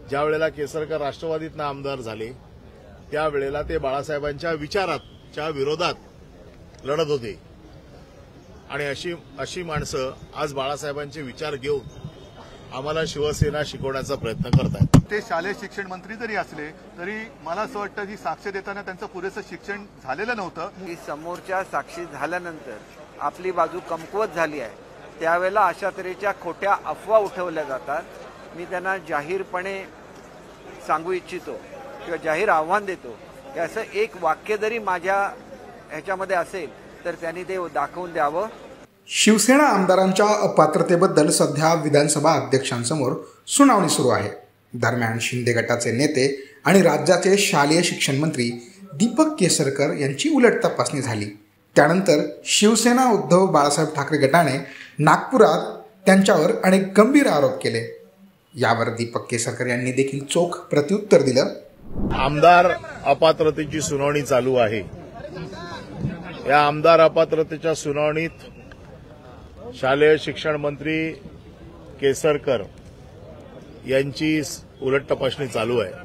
ज्या वेळेला केसरकर राष्ट्रवादीतनं आमदार झाले त्यावेळेला ते बाळासाहेबांच्या विचाराच्या विरोधात लढत होते आणि अशी माणसं आज बाळासाहेबांचे विचार घेऊन आम्हाला शिवसेना शिकवण्याचा प्रयत्न करतात। ते शालेय शिक्षण मंत्री जरी असले तरी मला असं वाटतं की साक्ष देताना त्यांचं पुरेसं शिक्षण झालेलं नव्हतं। की समोरच्या साक्षी झाल्यानंतर आपली बाजू कमकुवत झाली आहे त्यावेळेला अशा तऱ्हेच्या खोट्या अफवा उठवल्या जातात। मी त्यांना जाहीरपणे सांगू इच्छितो किंवा जाहीर आव्हान देतो की असं एक वाक्य जरी माझ्या ह्याच्यामध्ये असेल तर त्यांनी ते दाखवून द्यावं। शिवसेना आमदारांच्या अपात्रतेबद्दल सध्या विधानसभा अध्यक्षांसमोर सुनावणी सुरू आहे। दरम्यान शिंदे गटाचे नेते आणि राज्याचे शालेय शिक्षण मंत्री दीपक केसरकर यांची उलट तपासणी झाली। त्यानंतर शिवसेना उद्धव बाळासाहेब ठाकरे गटाने नागपुरात त्यांच्यावर अनेक गंभीर आरोप केले। यावर दीपक केसरकर यांनी देखील चोख प्रत्युत्तर दिलं। आमदार अपात्रतेची सुनावणी चालू आहे। या आमदार अपात्रतेच्या सुनावणीत शालेय शिक्षण मंत्री केसरकर यांची उलट तपासणी चालू आहे।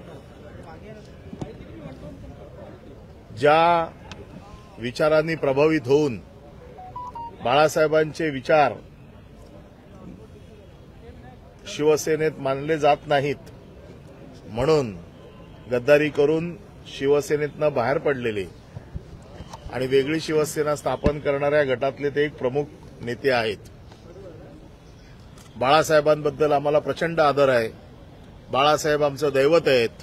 ज्या विचारांनी प्रभावित होऊन बाळासाहेबांचे विचार शिवसेनेत मानले जात नाहीत म्हणून गद्दारी करून शिवसेनेतनं बाहेर पडलेले आणि वेगळी शिवसेना स्थापन करणाऱ्या गटातले ते एक प्रमुख नेते आहेत। बाळासाहेबांबद्दल आम्हाला प्रचंड आदर आहे। बाळासाहेब आमचं दैवत आहेत।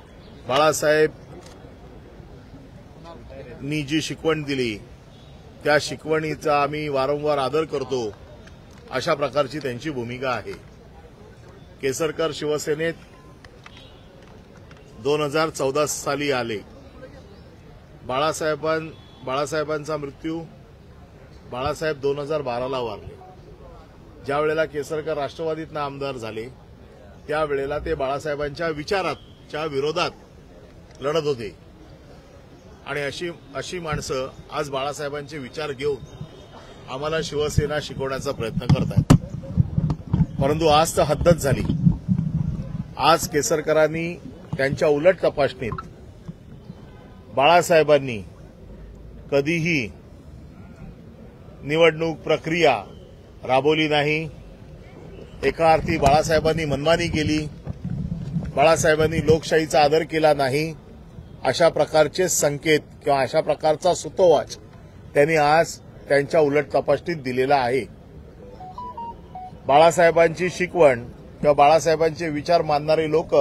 बाळासाहेबांनी जी शिकवण दिली त्या शिकवणीचा आम्ही वारंवार आदर करतो अशा प्रकारची त्यांची भूमिका आहे। केसरकर शिवसेनेत 2014 साली आले। बाळासाहेबांचा मृत्यू बाळासाहेब 2012ला वारले। ज्या वेळेला केसरकर राष्ट्रवादीतनं आमदार झाले त्यावेळेला ते बाळासाहेबांच्या विचाराच्या विरोधात लढत होते आणि अशी माणसं आज बाळासाहेबांचे विचार घेऊन आम्हाला शिवसेना शिकवण्याचा प्रयत्न करतात। परंतु आज तर हद्दच झाली। आज केसरकरांनी त्यांच्या उलट तपासणीत बाळासाहेबांनी कधीही निवडणूक प्रक्रिया राबवली नाही। एका अर्थी बाळासाहेबांनी मनमानी केली। बाळासाहेबांनी लोकशाहीचा आदर केला नाही अशा प्रकारचे संकेत किंवा अशा प्रकारचा सुतोवाच त्यांनी आज त्यांच्या उलट तपासणीत दिलेला आहे। बाळासाहेबांची शिकवण किंवा बाळासाहेबांचे विचार मानणारे लोक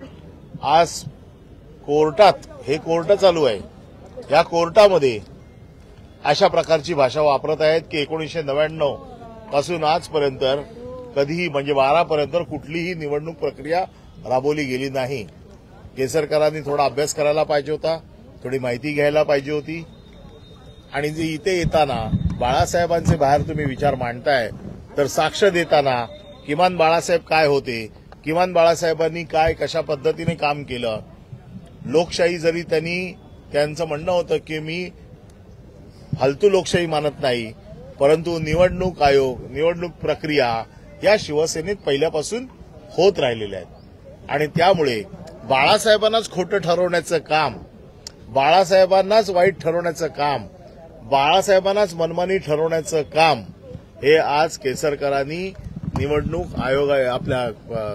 आज कोर्टात हे कोर्ट चालू आहे या कोर्टामध्ये अशा प्रकारची भाषा वापरत आहेत की 1999 पासून आजपर्यंत कधीही म्हणजे 12 पर्यंत कुठलीही निवडणूक प्रक्रिया राबवली गेली नाही। केसरकरांनी थोडा अभ्यास करायला पाहिजे होता, थोडी माहिती घ्यायला पाहिजे होती आणि जे इथे येताना बाळासाहेबांचे बाहेर तुम्ही विचार मांडताय तर साक्ष देताना किमान बाळासाहेब काय होते, किमान बाळासाहेबांनी काय कशा पद्धतीने काम केलं। लोकशाही जरी त्यांचं म्हणणं होतं की मी फालतू लोकशाही मानत नाही परंतु निवडणूक आयोग निवडणूक प्रक्रिया या शिवसेनेत पहिल्यापासून होत राहिलेल्या आहेत आणि त्यामुळे बाळासाहेबांनाच खोटं ठरवण्याचं काम, बाळासाहेबांनाच वाईट ठरवण्याचं काम, बाळासाहेबांनाच मनमानी ठरवण्याचं काम हे आज केसरकरांनी निवडणूक आयोग आपल्या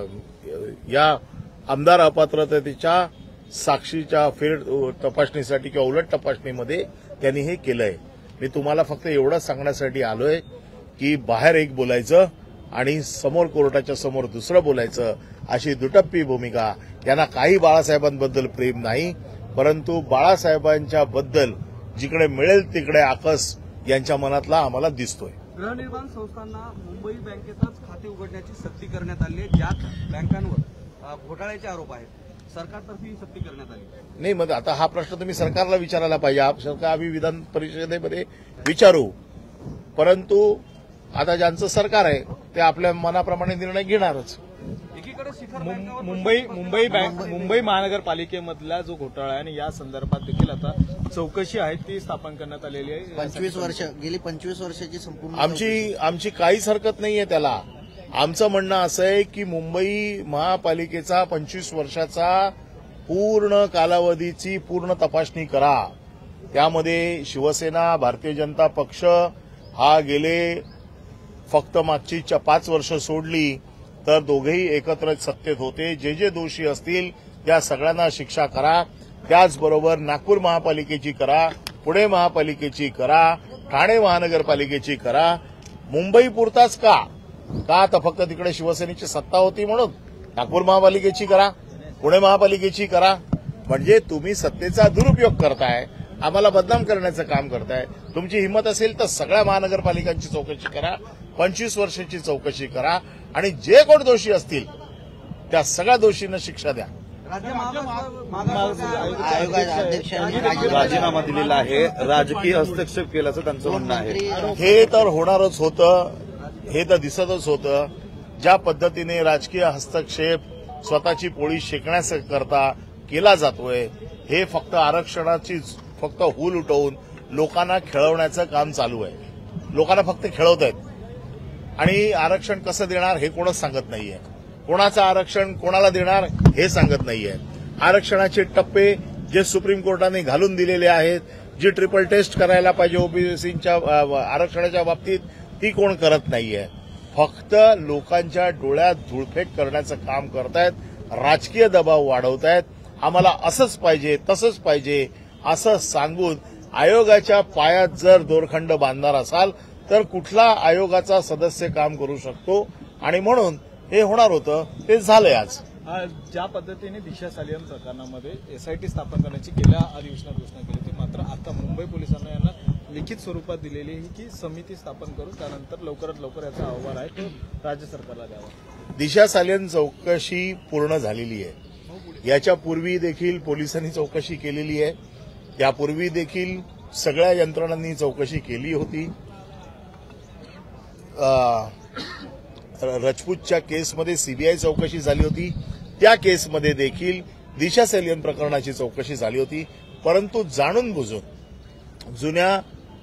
या आमदार अपात्रतेच्या साक्षीच्या फेर तपासणीसाठी किंवा उलट तपासणीमध्ये त्यांनी हे केलंय। मी तुम्हाला फक्त एवढंच सांगण्यासाठी आलोय की बाहेर एक बोलायचं आणि समोर कोर्टाच्या समोर दुसरं बोलायचं अशी दुटप्पी भूमिका। यांना काही बाळासाहेबांबद्दल प्रेम नाही परंतु बाळासाहेबांच्या बद्दल जिकडे मिळेल तिकडे आकस यांच्या मनातला आम्हाला दिसतोय। गृहनिर्माण संस्थांना मुंबई बँकेतच खाते उघडण्याची सक्ती करण्यात आली आहे। ज्यात बँकांवर घोटाळ्याचे आरोप आहेत, सरकारतर्फे ही सक्ती करण्यात आली नाही। मग आता हा प्रश्न तुम्ही सरकारला विचारायला पाहिजे। सरकार आम्ही विधान परिषदेमध्ये विचारू परंतु आता ज्यांचं सरकार आहे ते आपल्या मनाप्रमाणे निर्णय घेणारच। मुंबई महानगरपालिकेमधला जो घोटाळा आहे आणि या संदर्भात देखील आता चौकशी आहे ती स्थापन करण्यात आलेली आहे। 25 वर्ष गेली 25 वर्षाची संपूर्ण आमची काहीच हरकत नाहीये त्याला। आमचं म्हणणं असं आहे की मुंबई महापालिकेचा 25 वर्षाचा पूर्ण कालावधीची पूर्ण तपासणी करा. त्यामध्ये शिवसेना, भारतीय जनता पक्ष हा गेले फक्त मागची 5 वर्ष सोडली तर दोघेही एकत्र सत्तेत होते. जे जे दोषी असतील त्या सगळ्यांना शिक्षा करा. त्याचबरोबर नागपूर महापालिकेची करा, पुणे महापालिकेची करा, ठाणे महानगरपालिकेची करा. मुंबई पुरताच का तर फक्त तिकडे शिवसेनेची सत्ता होती म्हणून. नागपूर महापालिकेची करा, पुणे महापालिकेची करा. म्हणजे तुम्ही सत्तेचा दुरुपयोग करताय, आम्हाला बदनाम करण्याचं काम करताय. तुमची हिंमत असेल तर सगळ्या महानगरपालिकांची चौकशी करा, 25 वर्षाची चौकशी करा आणि जे कोण दोषी असतील त्या सगळ्या दोषींना शिक्षा द्या. राजीनामा दिलेला आहे, राजकीय हस्तक्षेप केल्याचं त्यांचं म्हणणं आहे. हे तर होणारच होतं, हे तर दिसतच होतं. ज्या पद्धतीने राजकीय हस्तक्षेप स्वतःची पोळी शेकण्याकरता केला जातोय, हे फक्त आरक्षणाची फक्त हूल उठवून लोकांना खेळवण्याचं काम चालू आहे. लोकांना फक्त खेळवत आहेत आणि आरक्षण कसं देणार हे कोणच सांगत नाहीये. कोणाचं आरक्षण कोणाला देणार हे सांगत नाहीये. आरक्षणाचे टप्पे जे सुप्रीम कोर्टाने घालून दिलेले आहेत, जी ट्रिपल टेस्ट करायला पाहिजे ओबीसीच्या आरक्षणाच्या बाबतीत, ती कोण करत नाहीये. फक्त लोकांच्या डोळ्यात धुळफेक करण्याचं काम करतायत, राजकीय दबाव वाढवतायत. आम्हाला असंच पाहिजे, तसंच पाहिजे असं सांगून आयोगाच्या पायात जर दोरखंड बांधणार असाल तर कुठला आयोगाचा सदस्य काम करू शकतो. आणि म्हणून हे होणार होतं, ते झालंय. आज ज्या पद्धतीने दिशा सालियन प्रकरणामध्ये एसआयटी स्थापन करण्याची गेल्या अधिवेशनात घोषणा केली होती, मात्र आता मुंबई पोलिसांना यांना लिखित स्वरूपात दिलेली आहे की समिती स्थापन करू, त्यानंतर लवकरात लवकर याचा अहवाल आहे तो राज्य सरकारला द्यावा. दिशा सालियन चौकशी पूर्ण झालेली आहे. याच्यापूर्वी देखील पोलिसांनी चौकशी केलेली आहे. त्यापूर्वी देखील सगळ्या यंत्रणांनी चौकशी केली होती. राजपूतच्या केसमध्ये सीबीआय चौकशी झाली होती. त्या केसमध्ये देखील दिशा सालियन प्रकरणाची चौकशी झाली होती. परंतु जाणून बुजून जुन्या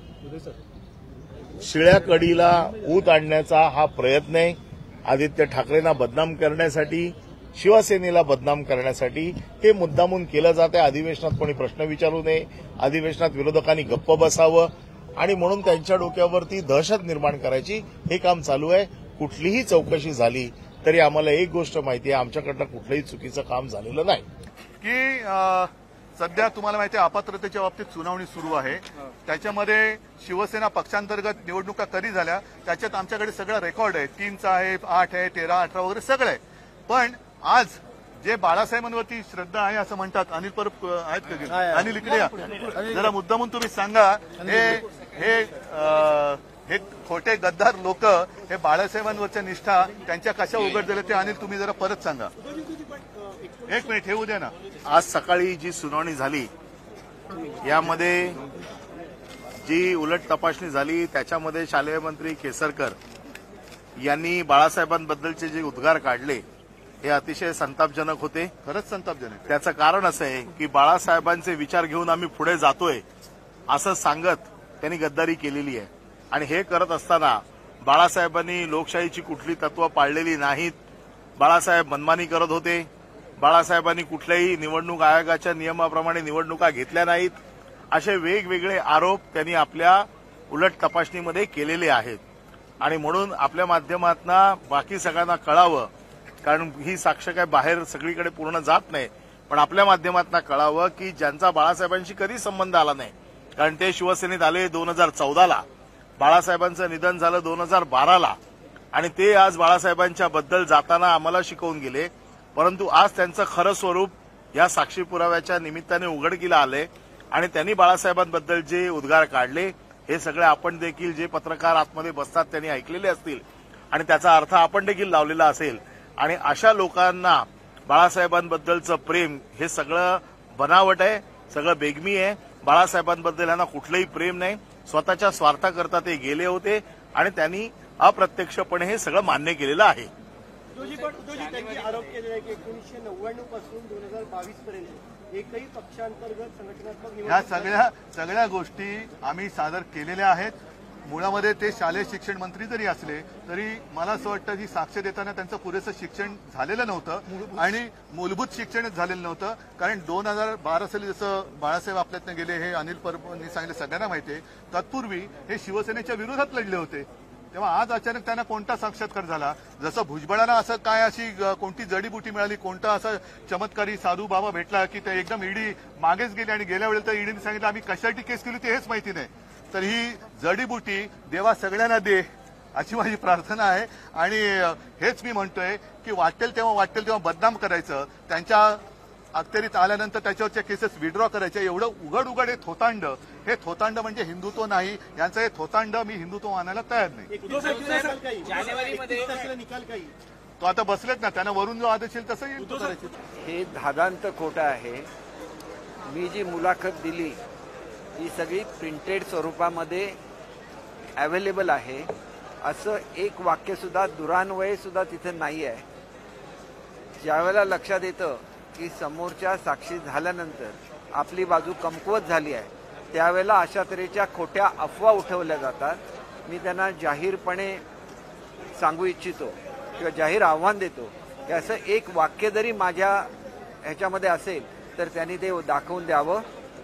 शिळ्या कडीला ऊत आणण्याचा हा प्रयत्न आहे. आदित्य ठाकरेंना बदनाम करण्यासाठी, शिवसेनेला बदनाम करण्यासाठी हे मुद्दामून केलं जात आहे. अधिवेशनात कोणी प्रश्न विचारू नये, अधिवेशनात विरोधकांनी गप्प बसावं आणि म्हणून त्यांच्या डोक्यावरती दहशत निर्माण करायची हे काम चालू आहे. कुठलीही चौकशी झाली तरी आम्हाला एक गोष्ट माहिती आहे, आमच्याकडनं कुठलंही चुकीचं काम झालेलं नाही. की सध्या तुम्हाला माहिती आहे अपात्रतेच्या बाबतीत सुनावणी सुरू आहे. त्याच्यामध्ये शिवसेना पक्षांतर्गत निवडणुका कधी झाल्या त्याच्यात आमच्याकडे सगळं रेकॉर्ड आहे. 3चा आहे, 8 आहे, 13, 18 वगैरे सगळं आहे. पण आज जे बाळासाहेबांवरती श्रद्धा आहे असं म्हणतात, अनिल परब आहेत का? अनिल इकडे या. जरा मुद्दामून तुम्ही सांगा, हे खोटे गद्दार लोक हे बाळासाहेबांवरच्या निष्ठा त्यांच्या कशा उघड झाल्या ते अनिल तुम्ही जरा परत सांगा. एक मिनिट हे द्या ना. आज सकाळी जी सुनावणी झाली यामध्ये जी उलट तपासणी झाली त्याच्यामध्ये शालेय मंत्री केसरकर यांनी बाळासाहेबांबद्दलचे जे उद्गार काढले हे अतिशय संतापजनक होते. खरंच संतापजनक. त्याचं कारण असं आहे की बाळासाहेबांचे विचार घेऊन आम्ही पुढे जातोय असं सांगत त्यांनी गद्दारी केलेली आहे. आणि हे करत असताना बाळासाहेबांनी लोकशाहीची कुठली तत्व पाळलेली नाहीत. बाळासाहेब मनमानी करत होते. बाळासाहेबांनी कुठल्याही निवडणूक आयोगाच्या नियमाप्रमाणे निवडणुका घेतल्या नाहीत. असे वेगवेगळे आरोप त्यांनी आपल्या उलट तपासणीमध्ये केलेले आहेत. आणि म्हणून आपल्या माध्यमातून बाकी सगळ्यांना कळावं, कारण ही साक्ष काय बाहेर सगळीकडे पूर्ण जात नाही, पण आपल्या माध्यमातून कळावं की ज्यांचा बाळासाहेबांशी कधी संबंध आला नाही, कारण ते शिवसेनेत आले 2014ला, बाळासाहेबांचं निधन झालं 2012ला आणि ते आज बाळासाहेबांच्या बद्दल जाताना आम्हाला शिकवून गेले. परंतु आज त्यांचं खरं स्वरूप या साक्षी पुराव्याच्या निमित्ताने उघडकीला आले आणि त्यांनी बाळासाहेबांबद्दल जे उद्गार काढले हे सगळे आपण देखील जे पत्रकार आतमध्ये बसतात त्यांनी ऐकलेले असतील आणि त्याचा अर्थ आपण देखील लावलेला असेल. आणि अशा लोकांना बाळासाहेबांबद्दलचं प्रेम हे सगळं बनावट आहे, सगळं बेगमी आहे. बाळासाहेबांबद्दल यांना कुठलंही प्रेम नाही. स्वतःच्या स्वार्थाकरता ते गेले होते आणि त्यांनी अप्रत्यक्षपणे हे सगळं मान्य केलेलं आहे. त्यांनी आरोप केलेला आहे की 1999 पासून 2022 पर्यंत एकही पक्षांतर्गत संघटनात्मक या सगळ्या गोष्टी आम्ही सादर केलेल्या आहेत. मुळामध्ये ते शालेय शिक्षण मंत्री जरी असले तरी मला असं वाटतं की साक्ष देताना त्यांचं पुरेसं शिक्षण झालेलं नव्हतं आणि मूलभूत शिक्षणच झालेलं नव्हतं. कारण 2012 साली जसं बाळासाहेब आपल्यातनं गेले हे अनिल परबनी सांगितलं सगळ्यांना माहिती आहे. तत्पूर्वी हे शिवसेनेच्या विरोधात लढले होते. तेव्हा आज अचानक त्यांना कोणता साक्षात्कार झाला? जसं भुजबळांना असं काय अशी कोणती जडीबुटी मिळाली, कोणता असा चमत्कारी साधू बाबा भेटला की ते एकदम ईडी मागेच गेली आणि गेल्या वेळेला तर ईडीने सांगितलं आम्ही कशासाठी केस केली ते हेच माहिती नाही. तर ही जडीबुटी देवा सगळ्यांना दे अशी माझी प्रार्थना आहे. आणि हेच मी म्हणतोय की वाटेल तेव्हा बदनाम करायचं, त्यांच्या अखेरीत आल्यानंतर त्याच्यावरच्या केसेस विड्रॉ करायच्या, एवढं उघड हे थोतांड म्हणजे हिंदुत्व नाही. यांचं हे थोतांड मी हिंदुत्व मानायला तयार नाही. तो आता बसलेत ना, त्यांना वरून जो आदेश येईल तसं येईल. हे धादांत खोटं आहे. मी जी मुलाखत दिली ही सगळी प्रिंटेड स्वरूपामध्ये अवेलेबल आहे. असं एक वाक्य सुद्धा दुरान्वये सुद्धा तिथे नाही आहे. ज्यावेळेला लक्षात येतं की समोरच्या साक्षी झाल्यानंतर आपली बाजू कमकुवत झाली आहे त्यावेळेला अशा तऱ्हेच्या खोट्या अफवा उठवल्या जातात. मी त्यांना जाहीरपणे सांगू इच्छितो किंवा जाहीर आव्हान देतो की असं एक वाक्य जरी माझ्या ह्याच्यामध्ये असेल तर त्यांनी ते दाखवून द्यावं.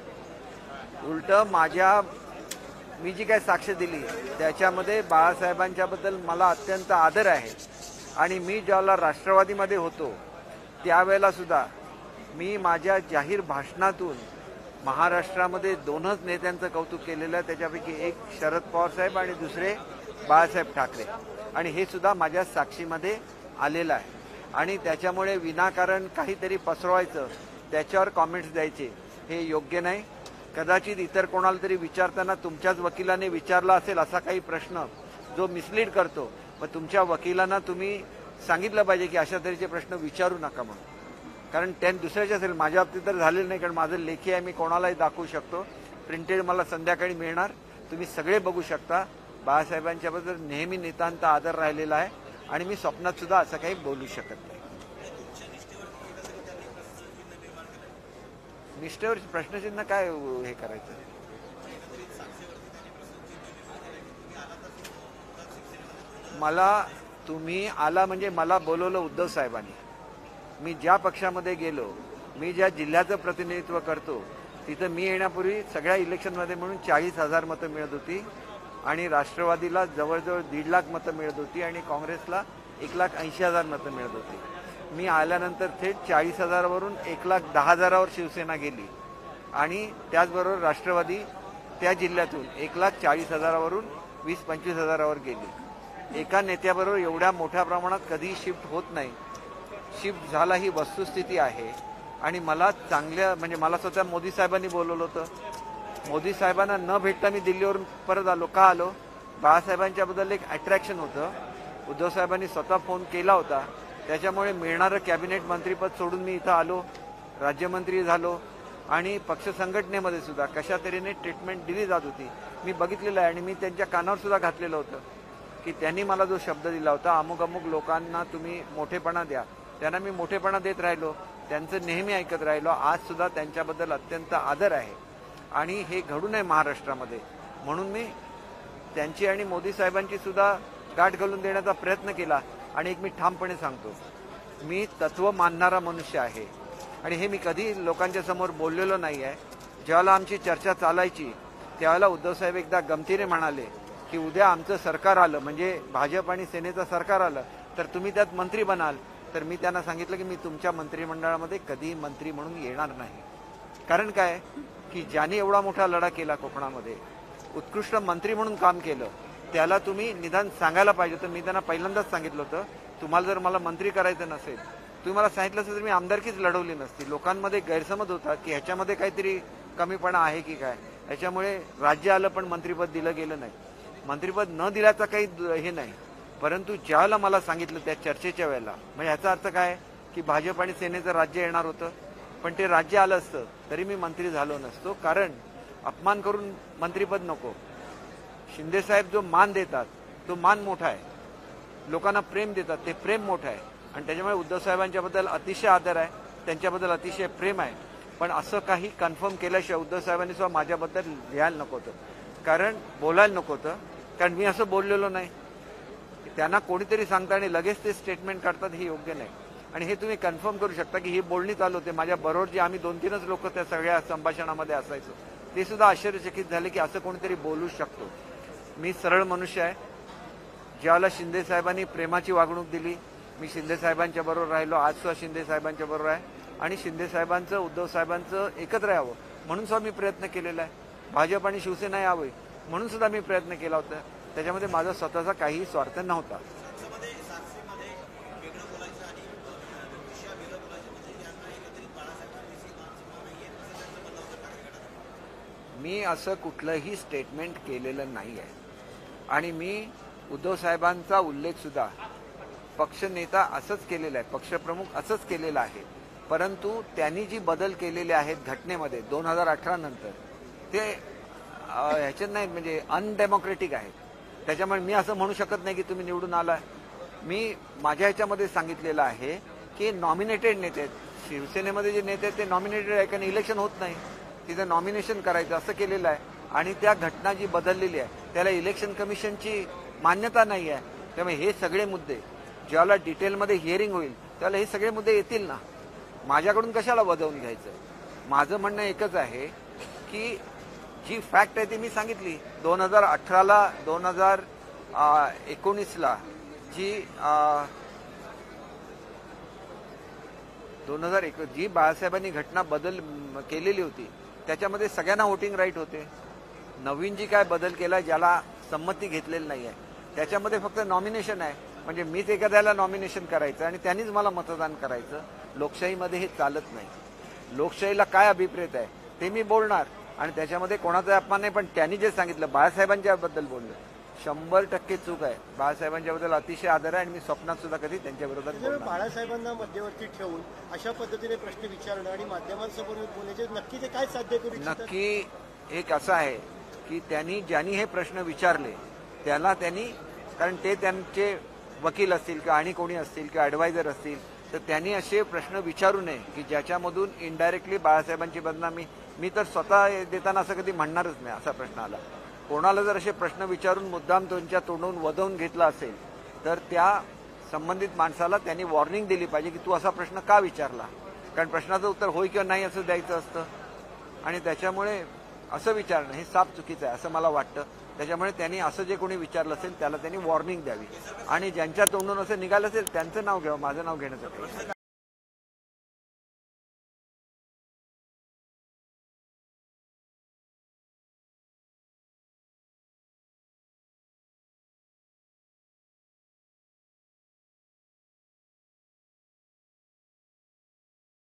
उलटं मी जी काय साक्ष दिली त्याच्यामध्ये बाळासाहेबांच्याबद्दल मला अत्यंत आदर आहे. आणि मी ज्यावेळेला राष्ट्रवादीमध्ये होतो त्यावेळेला सुद्धा मी माझ्या जाहीर भाषणातून महाराष्ट्रामध्ये 2च नेत्यांचं कौतुक केलेलं आहे. त्याच्यापैकी एक शरद पवार साहेब आणि दुसरे बाळासाहेब ठाकरे. आणि हे सुद्धा माझ्या साक्षीमध्ये आलेलं आहे. आणि त्याच्यामुळे विनाकारण काहीतरी पसरवायचं, त्याच्यावर कॉमेंट्स द्यायचे हे योग्य नाही. कदाचित इतर कोणाला तरी विचारताना तुमच्याच वकिलाने विचारला असेल असा काही प्रश्न जो मिसलीड करतो, मग तुमच्या वकिलांना तुम्ही सांगितलं पाहिजे की अशा तऱ्हेचे प्रश्न विचारू नका म्हणून. कारण त्यान दुसऱ्याच्या असेल, माझ्या बाबतीत तर झालेलं नाही कारण माझं लेखी आहे, मी कोणालाही दाखवू शकतो. प्रिंटेड मला संध्याकाळी मिळणार, तुम्ही सगळे बघू शकता. बाळासाहेबांच्याबद्दल नेहमी नितांत आदर राहिलेला आहे आणि मी स्वप्नात सुद्धा असं काही बोलू शकत नाही. निष्ठेवर प्रश्नचिन्ह काय हे करायचं? तुम्ही आला म्हणजे मला बोलवलं उद्धव साहेबांनी. मी ज्या पक्षामध्ये गेलो, मी ज्या जिल्ह्याचं प्रतिनिधित्व करतो तिथं मी येण्यापूर्वी सगळ्या इलेक्शनमध्ये म्हणून 40,000 मतं मिळत होती आणि राष्ट्रवादीला जवळजवळ 1.5 लाख मतं मिळत होती आणि काँग्रेसला 1,80,000 मतं मिळत होती. मी आल्यानंतर थेट 40,000वरून 1,10,000वर शिवसेना गेली आणि त्याचबरोबर राष्ट्रवादी त्या जिल्ह्यातून 1,40,000वरून 20-25,000वर गेली. एका नेत्याबरोबर एवढ्या मोठ्या प्रमाणात कधीही शिफ्ट होत नाही. शिफ्ट झाला ही वस्तुस्थिती आहे. आणि मला मला स्वतः मोदी साहेबांनी बोलवलं होतं. मोदी साहेबांना न भेटता मी दिल्लीवरून परत आलो. का आलो? बाळासाहेबांच्याबद्दल एक अट्रॅक्शन होतं. उद्धव साहेबांनी स्वतः फोन केला होता, त्याच्यामुळे मिळणारं कॅबिनेट मंत्रीपद सोडून मी इथं आलो, राज्यमंत्री झालो. आणि पक्ष संघटनेमध्ये सुद्धा कशा तऱ्हेने ट्रीटमेंट दिली जात होती मी बघितलेलं आहे. आणि मी त्यांच्या कानावर सुद्धा घातलेलं होतं की त्यांनी मला जो शब्द दिला होता, अमुक अमुक लोकांना तुम्ही मोठेपणा द्या, त्यांना मी मोठेपणा देत राहिलो, त्यांचं नेहमी ऐकत राहिलो. आज सुद्धा त्यांच्याबद्दल अत्यंत आदर आहे. आणि हे घडू नये महाराष्ट्रामध्ये म्हणून मी त्यांची आणि मोदी साहेबांची सुद्धा गाठ घालून देण्याचा प्रयत्न केला. आणि एक मी ठामपणे सांगतो, मी तत्व मानणारा मनुष्य आहे आणि हे मी कधी लोकांच्या समोर बोललेलो नाही आहे. ज्यावेळेला आमची चर्चा चालायची त्यावेळेला उद्धव साहेब एकदा गमतीने म्हणाले की उद्या आमचं सरकार आलं, म्हणजे भाजप आणि सेनेचं सरकार आलं तर तुम्ही त्यात मंत्री बनाल. तर मी त्यांना सांगितलं की मी तुमच्या मंत्रिमंडळामध्ये कधीही मंत्री म्हणून येणार नाही. कारण काय की ज्याने एवढा मोठा लढा केला कोकणामध्ये, उत्कृष्ट मंत्री म्हणून काम केलं, त्याला तुम्ही निदान सांगायला पाहिजे होतं. मी त्यांना पहिल्यांदाच सांगितलं होतं, तुम्हाला जर मला मंत्री करायचं नसेल, तुम्ही मला सांगितलं असेल तर मी आमदारकीच लढवली नसती. लोकांमध्ये गैरसमज होता की ह्याच्यामध्ये काहीतरी कमीपणा आहे की काय, याच्यामुळे राज्य आलं पण मंत्रीपद दिलं गेलं नाही. मंत्रीपद न दिल्याचा काही हे नाही, परंतु ज्यावेळेला मला सांगितलं त्या चर्चेच्या वेळेला, म्हणजे ह्याचा अर्थ काय की भाजप आणि सेनेचं राज्य येणार होतं, पण ते राज्य आलं असतं तरी मी मंत्री झालो नसतो. कारण अपमान करून मंत्रीपद नको. शिंदेसाहेब जो मान देतात तो मान मोठा आहे, लोकांना प्रेम देतात ते प्रेम मोठं आहे. आणि त्याच्यामुळे उद्धव साहेबांच्याबद्दल अतिशय आदर आहे, त्यांच्याबद्दल अतिशय प्रेम आहे. पण असं काही कन्फर्म केल्याशिवाय उद्धव साहेबांनी सुद्धा माझ्याबद्दल लिहायला नको होतं, कारण बोलायला नको होतं. कारण मी असं बोललेलो नाही. त्यांना कोणीतरी सांगतं आणि लगेच ते स्टेटमेंट काढतात, हे योग्य नाही. आणि हे तुम्ही कन्फर्म करू शकता की ही बोलणी चालू होते. माझ्या बरोबर जे आम्ही 2-3च लोक त्या सगळ्या संभाषणामध्ये असायचो, ते सुद्धा आश्चर्यचकित झाले की असं कोणीतरी बोलू शकतो. मी सरळ मनुष्य आहे. ज्यावेळेला शिंदे साहेबांनी प्रेमाची वागणूक दिली, मी शिंदे साहेबांच्या बरोबर राहिलो, आज सुद्धा शिंदे साहेबांच्या बरोबर आहे. आणि शिंदे साहेबांचं, उद्धव साहेबांचं एकत्र यावं म्हणून सुद्धा मी प्रयत्न केलेला आहे. भाजप आणि शिवसेना यावे म्हणून सुद्धा मी प्रयत्न केला होता. त्याच्यामध्ये माझा स्वतःचा काहीही स्वार्थ नव्हता. मी असं कुठलंही स्टेटमेंट केलेलं नाही आहे. आणि मी उद्धव साहेबांचा उल्लेख सुद्धा पक्षनेता असंच केलेला आहे, पक्षप्रमुख असंच केलेला आहे. परंतु त्यांनी जी बदल केलेले आहेत घटनेमध्ये 2018 नंतर, ते ह्याच्यात नाहीत, म्हणजे अनडेमोक्रेटिक आहेत. त्याच्यामुळे मी असं म्हणू शकत नाही की तुम्ही निवडून आलाय. मी माझ्या ह्याच्यामध्ये सांगितलेलं आहे की नॉमिनेटेड नेते आहेत. शिवसेनेमध्ये जे नेते आहेत ते नॉमिनेटेड आहे, कारण इलेक्शन होत नाही, तिथं नॉमिनेशन करायचं असं केलेलं आहे. आणि त्या घटना जी बदललेली आहे त्याला इलेक्शन कमिशनची मान्यता नाही आहे. त्यामुळे हे सगळे मुद्दे ज्यावेळेला डिटेलमध्ये हिअरिंग होईल त्यावेळेला हे सगळे मुद्दे येतील ना. माझ्याकडून कशाला वधवून घ्यायचं. माझं म्हणणं एकच आहे की जी फॅक्ट आहे ती मी सांगितली. 2018ला 2019ला जी बाळासाहेबांनी घटना बदल केलेली होती त्याच्यामध्ये सगळ्यांना वोटिंग राईट होते. नवीन जी काय बदल केला ज्याला संमती घेतलेली नाही आहे त्याच्यामध्ये फक्त नॉमिनेशन आहे. म्हणजे मीच एखाद्याला नॉमिनेशन करायचं आणि त्यांनीच मला मतदान करायचं. लोकशाहीमध्ये हे चालत नाही. लोकशाहीला काय अभिप्रेत आहे ते मी बोलणार आणि त्याच्यामध्ये कोणाचा अपमान नाही. पण त्यांनी जे सांगितलं बाळासाहेबांच्याबद्दल बोललं 100% चूक आहे. बाळासाहेबांच्याबद्दल अतिशय आदर आहे आणि मी स्वप्नात सुद्धा कधी त्यांच्या विरोधात बोलणार. बाळासाहेबांना मध्यवर्ती ठेवून अशा पद्धतीने प्रश्न विचारणं आणि माध्यमांसमोर बोलण्याचे नक्की ते काय साध्य करू इच्छितात? नक्की एक असं आहे की ज्यांनी हे प्रश्न विचारले त्याला त्यांनी, कारण ते त्यांचे वकील असतील किंवा आणि कोणी असतील किंवा ॲडवायझर असतील, तर त्यांनी असे प्रश्न विचारू नये की ज्याच्यामधून इनडायरेक्टली बाळासाहेबांची बदनामी. मी तर स्वतः देताना असं कधी म्हणणारच नाही. असा प्रश्न आला कोणाला जर असे प्रश्न विचारून मुद्दाम त्यांच्या तोंडून वधवून घेतला असेल तर त्या संबंधित माणसाला त्यांनी वॉर्निंग दिली पाहिजे की तू असा प्रश्न का विचारला. कारण प्रश्नाचं उत्तर होय किंवा नाही असं द्यायचं असतं आणि त्याच्यामुळे असं विचारणं हे साफ चुकीचं आहे असं मला वाटतं. त्याच्यामुळे त्यांनी असं जे कोणी विचारलं असेल त्याला त्यांनी वॉर्निंग द्यावी आणि ज्यांच्या तोंडून असं निघालं असेल त्यांचं नाव घ्यावं, माझं नाव घेण्याचं